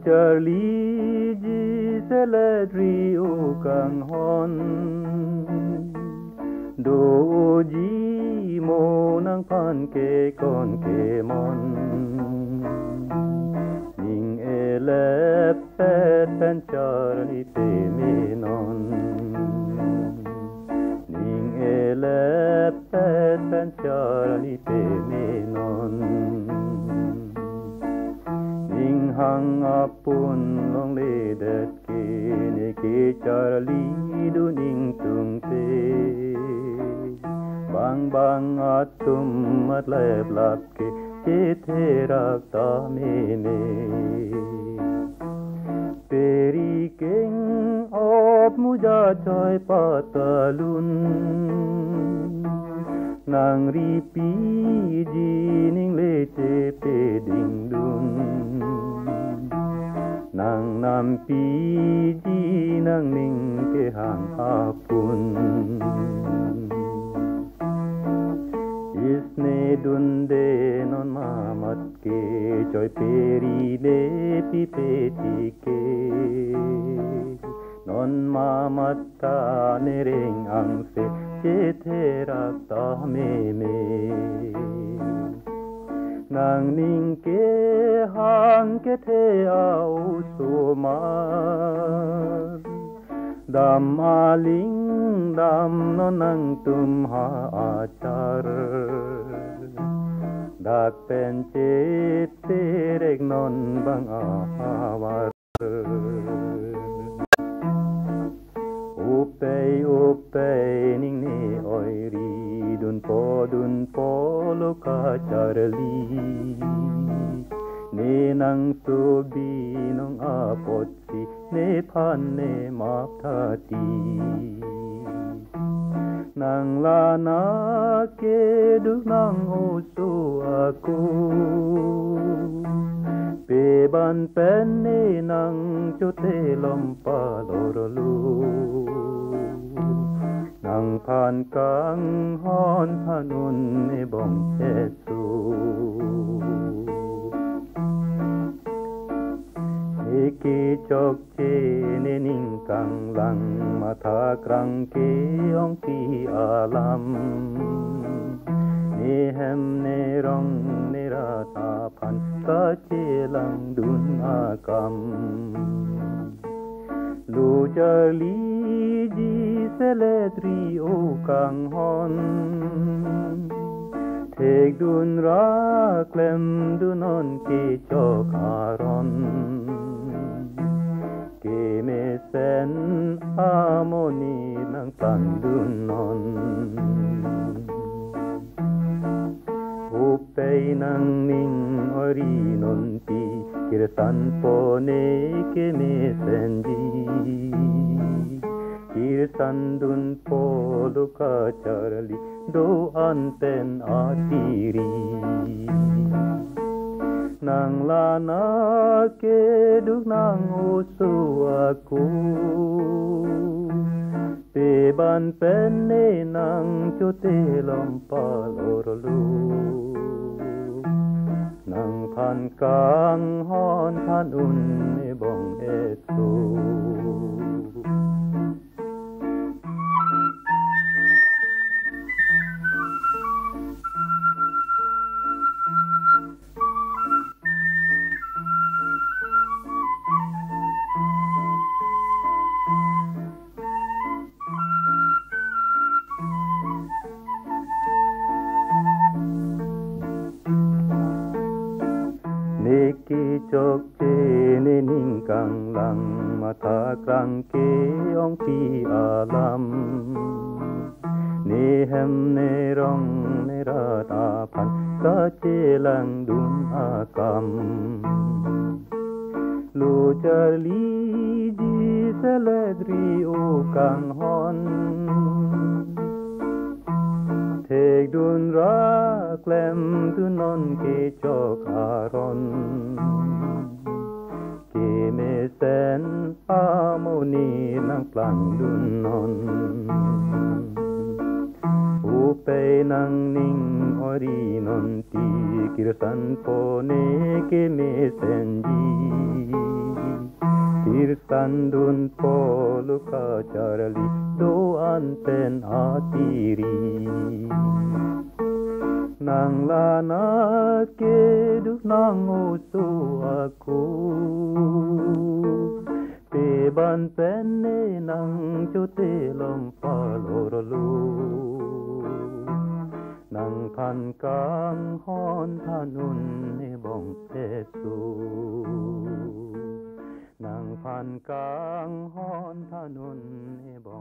Charlie ji seledri ukang hon do ji mo nang pan ke kon ke mon ning ele pet pen Charlie pe menon ning ele pet pen Charlie pe menon hang apun long le det ke ne ke Charlie du ning tung te bang bang atum at lep lap ke te rak ta me peri keng op muja choi patalun nang ripi ji ning le te pe ding dun nang nam pi ji nang ning ke hang apun isne dun de non mamat ke choi peri le pi pe ti ke non mamat ta ne reng ang se che the rak ta me nang ning ke hang ke the au so mar dam aling dam no nang tum ha achar dak pen che terek non bang awar upei ning ne oiri dun po lo ka Charlie ne nang so bi nong apotsi ne phan ne map tha ti nang la na ke du nang o so aku pe ban pen ne nang cho te lom pa lo lu nang phan kang hon phanun ne bong esu eki chok che ne ning kang lang matha krang ke ong pi alam ne hem ne rong ne ra ta phan ka che lang dun akam lu Charlie ji seledri o kang hon thek dun ra klem dun on ke chok aron ke me sen harmony nang tan dun non upei nang ning ori non pi kirsan po ne ke me sen ji kirsan dun po lu ka Charlie do anten atiri nang la na ke du nang usu aku pe ban pen ne nang cho te lom pa lu nang phan kang hon phan un ne bong esu neki chok che ne ning kang lang matha krang ke ong pi alam ne hem ne rong ne ra ta phan ka che lang dun akam lu Charlie ji seledri o kang hon thek dun ra klem tu non ke chok aron ke me sen harmony nang plan dun non upei nang ning ori non ti kirsan po ne ke me sen ji Mirsandun poluka charali doan ten atiri nang lana kedu nang usu aku teban penne nang chote lompal orolu nang pan kang hon thanun ne bong tesu nang pan kang hon thanun ne bong